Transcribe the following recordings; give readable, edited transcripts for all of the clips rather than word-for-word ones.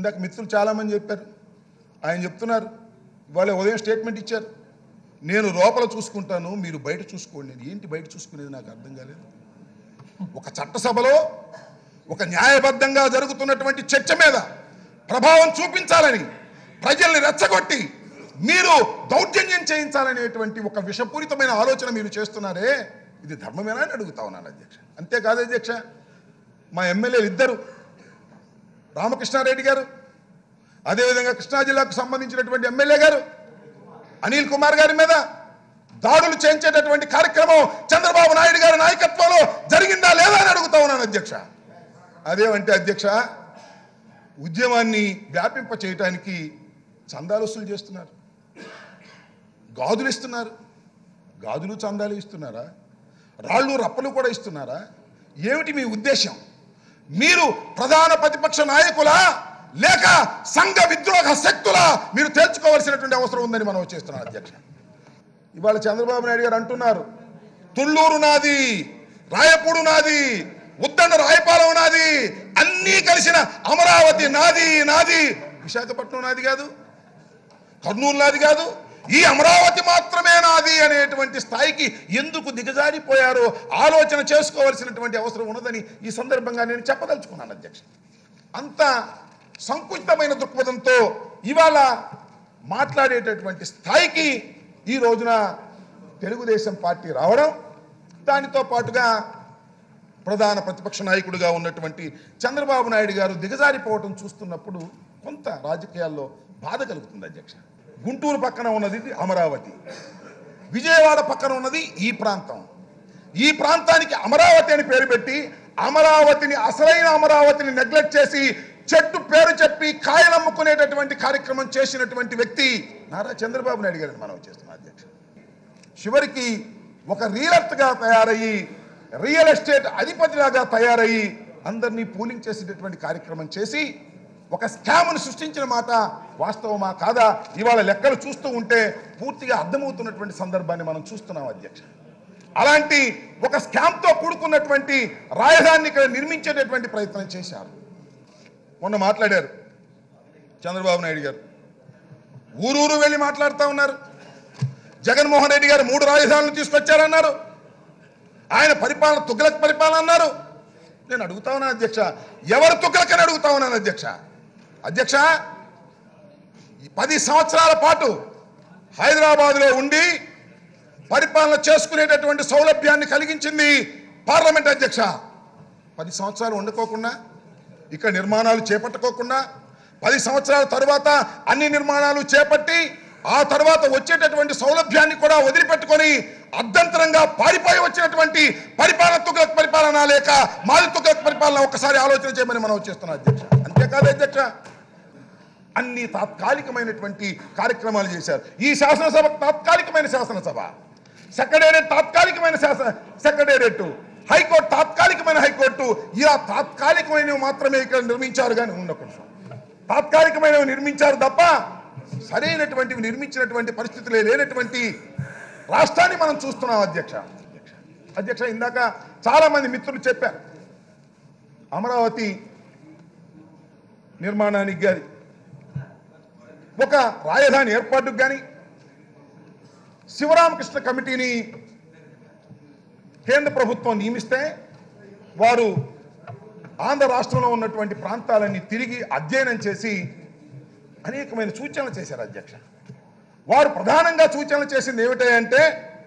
ఇందాక మిత్రులు చాలామంది చెప్పారు, ఆయన చెప్తున్నారు, వాళ్ళ ఉదయం స్టేట్మెంట్ ఇచ్చారు, నేను లోపల చూసుకుంటాను, మీరు బయట చూసుకోండి. నేను ఏంటి బయట చూసుకునేది నాకు అర్థం కాలేదు. ఒక చట్టసభలో ఒక న్యాయబద్ధంగా జరుగుతున్నటువంటి చర్చ మీద ప్రభావం చూపించాలని ప్రజల్ని రెచ్చగొట్టి మీరు దౌర్జన్యం చేయించాలనేటువంటి ఒక విషపూరితమైన ఆలోచన మీరు చేస్తున్నారే, ఇది ధర్మమేనా అని అడుగుతా ఉన్నాను అధ్యక్ష. అంతేకాదు అధ్యక్ష, మా ఎమ్మెల్యేలు ఇద్దరు, రామకృష్ణారెడ్డి గారు, అదేవిధంగా కృష్ణా జిల్లాకు సంబంధించినటువంటి ఎమ్మెల్యే గారు అనిల్ కుమార్ గారి మీద దాడులు చేయించేటటువంటి కార్యక్రమం చంద్రబాబు నాయుడు గారి నాయకత్వంలో జరిగిందా లేదా అని అడుగుతా ఉన్నాను అధ్యక్ష. అదేమంటే అధ్యక్ష, ఉద్యమాన్ని వ్యాపింప చేయటానికి చందాలు వసూలు చేస్తున్నారు, గాజులు ఇస్తున్నారు. గాజులు చందాలు ఇస్తున్నారా? రాళ్ళు రప్పలు కూడా ఇస్తున్నారా? ఏమిటి మీ ఉద్దేశం? మీరు ప్రధాన ప్రతిపక్ష నాయకులా లేక సంఘ విద్రోహ శక్తులా మీరు తేల్చుకోవాల్సినటువంటి అవసరం ఉందని మనం చేస్తున్నాం అధ్యక్ష. ఇవాళ చంద్రబాబు నాయుడు గారు అంటున్నారు, తుళ్ళూరు నాది, రాయపూడు నాది, ఉద్దండ రాయపాలెం నాది, అన్నీ కలిసిన అమరావతి నాది నాది. విశాఖపట్నం నాది కాదు, కర్నూలు నాది కాదు, ఈ అమరావతి మాత్రమే నాది అనేటువంటి స్థాయికి ఎందుకు దిగజారిపోయారో ఆలోచన చేసుకోవాల్సినటువంటి అవసరం ఉన్నదని ఈ సందర్భంగా నేను చెప్పదలుచుకున్నాను అధ్యక్ష. అంత సంకుచితమైన దృక్పథంతో ఇవాళ మాట్లాడేటటువంటి స్థాయికి ఈ రోజున తెలుగుదేశం పార్టీ రావడం, దానితో పాటుగా ప్రధాన ప్రతిపక్ష నాయకుడిగా ఉన్నటువంటి చంద్రబాబు నాయుడు గారు దిగజారిపోవటం చూస్తున్నప్పుడు కొంత రాజకీయాల్లో బాధ కలుగుతుంది అధ్యక్ష. గుంటూరు పక్కన ఉన్నది అమరావతి, విజయవాడ పక్కన ఉన్నది ఈ ప్రాంతం. ఈ ప్రాంతానికి అమరావతి అని పేరు పెట్టి అమరావతిని, అసలైన అమరావతిని నెగ్లెక్ట్ చేసి చెట్టు పేరు చెప్పి కాయలు అమ్ముకునేటటువంటి కార్యక్రమం చేసినటువంటి వ్యక్తి నారా చంద్రబాబు నాయుడు గారిని మనం చేస్తున్నాం అధ్యక్ష. చివరికి ఒక రియల్గా తయారయ్యి, రియల్ ఎస్టేట్ అధిపతిలాగా తయారయ్యి అందరినీ పూలింగ్ చేసేటటువంటి కార్యక్రమం చేసి ఒక స్కామ్ను సృష్టించిన మాట వాస్తవమా కాదా ఇవాళ లెక్కలు చూస్తూ ఉంటే పూర్తిగా అర్థమవుతున్నటువంటి సందర్భాన్ని మనం చూస్తున్నాం అధ్యక్ష. అలాంటి ఒక స్కామ్తో కూడుకున్నటువంటి రాజధానిని ఇక్కడ నిర్మించేటటువంటి ప్రయత్నం చేశారు. మొన్న మాట్లాడారు చంద్రబాబు నాయుడు గారు, ఊరూరు వెళ్ళి మాట్లాడుతూ ఉన్నారు. జగన్మోహన్ రెడ్డి గారు 3 రాజధానులు తీసుకొచ్చారన్నారు, ఆయన పరిపాలన తుగ్లక్ పరిపాలన అన్నారు. నేను అడుగుతా ఉన్నాను అధ్యక్ష, ఎవరు తుగ్లక్ అని అడుగుతా ఉన్నాను అధ్యక్ష. అధ్యక్ష, 10 సంవత్సరాల పాటు హైదరాబాద్లో ఉండి పరిపాలన చేసుకునేటటువంటి సౌలభ్యాన్ని కలిగించింది పార్లమెంట్ అధ్యక్ష. 10 సంవత్సరాలు ఉండకోకుండా, ఇక్కడ నిర్మాణాలు చేపట్టుకోకుండా 10 సంవత్సరాల తర్వాత అన్ని నిర్మాణాలు చేపట్టి ఆ తర్వాత వచ్చేటటువంటి సౌలభ్యాన్ని కూడా వదిలిపెట్టుకొని అర్ధంతరంగా పారిపోయి వచ్చినటువంటి పరిపాలన తుగ్లక్ పరిపాలన లేక మాది తుగ్లక్ పరిపాలన ఒక్కసారి ఆలోచన చేయమని మనం చేస్తున్నాం అధ్యక్ష. అంతేకాదు అధ్యక్ష, అన్ని తాత్కాలికమైనటువంటి కార్యక్రమాలు చేశారు. ఈ శాసనసభ తాత్కాలికమైన శాసనసభ, సెక్రటేరియట్ తాత్కాలికమైన సెక్రటేరియట్, హైకోర్టు తాత్కాలికమైన హైకోర్టు, ఇలా తాత్కాలికమైనవి మాత్రమే ఇక్కడ నిర్మించారు. కానీ ఉండకుండా తాత్కాలికమైనవి నిర్మించారు తప్ప సరైనటువంటివి నిర్మించినటువంటి పరిస్థితులే లేనటువంటి రాష్ట్రాన్ని మనం చూస్తున్నాం అధ్యక్ష. అధ్యక్ష, ఇందాక చాలా మంది మిత్రులు చెప్పారు, అమరావతి నిర్మాణానికి కానీ ఒక రాజధాని ఏర్పాటుకు కానీ శివరామకృష్ణ కమిటీని కేంద్ర ప్రభుత్వం నియమిస్తే వారు ఆంధ్ర రాష్ట్రంలో ఉన్నటువంటి ప్రాంతాలన్నీ తిరిగి అధ్యయనం చేసి అనేకమైన సూచనలు చేశారు అధ్యక్ష. వారు ప్రధానంగా సూచనలు చేసింది ఏమిటంటే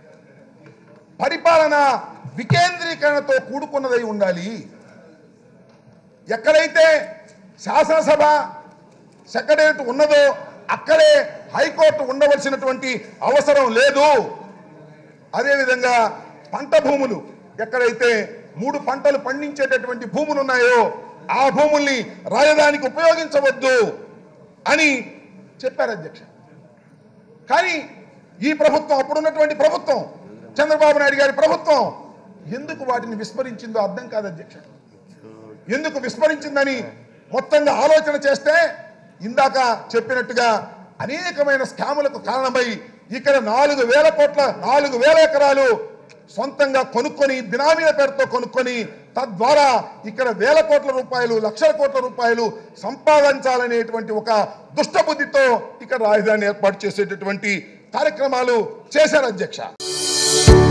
పరిపాలన వికేంద్రీకరణతో కూడుకున్నదై ఉండాలి. ఎక్కడైతే శాసనసభ సెక్రటేరియట్ ఉన్నదో అక్కడే హైకోర్టు ఉండవలసినటువంటి అవసరం లేదు. అదేవిధంగా పంట భూములు, ఎక్కడైతే 3 పంటలు పండించేటటువంటి భూములు ఉన్నాయో ఆ భూముల్ని రాజధానికి ఉపయోగించవద్దు అని చెప్పారు అధ్యక్ష. కానీ ఈ ప్రభుత్వం, అప్పుడున్నటువంటి ప్రభుత్వం, చంద్రబాబు నాయుడు గారి ప్రభుత్వం ఎందుకు వాటిని విస్మరించిందో అర్థం కాదు అధ్యక్ష. ఎందుకు విస్మరించిందని మొత్తంగా ఆలోచన చేస్తే ఇందాక చెప్పినట్టుగా అనేకమైన స్కాములకు కారణమై ఇక్కడ 4,000 కోట్ల 4,000 ఎకరాలు సొంతంగా కొనుక్కొని బినామీల పేరుతో కొనుక్కొని తద్వారా ఇక్కడ వేల కోట్ల రూపాయలు, లక్షల కోట్ల రూపాయలు సంపాదించాలనేటువంటి ఒక దుష్టబుద్ధితో ఇక్కడ రాజధాని ఏర్పాటు చేసేటటువంటి కార్యక్రమాలు చేశారు అధ్యక్ష.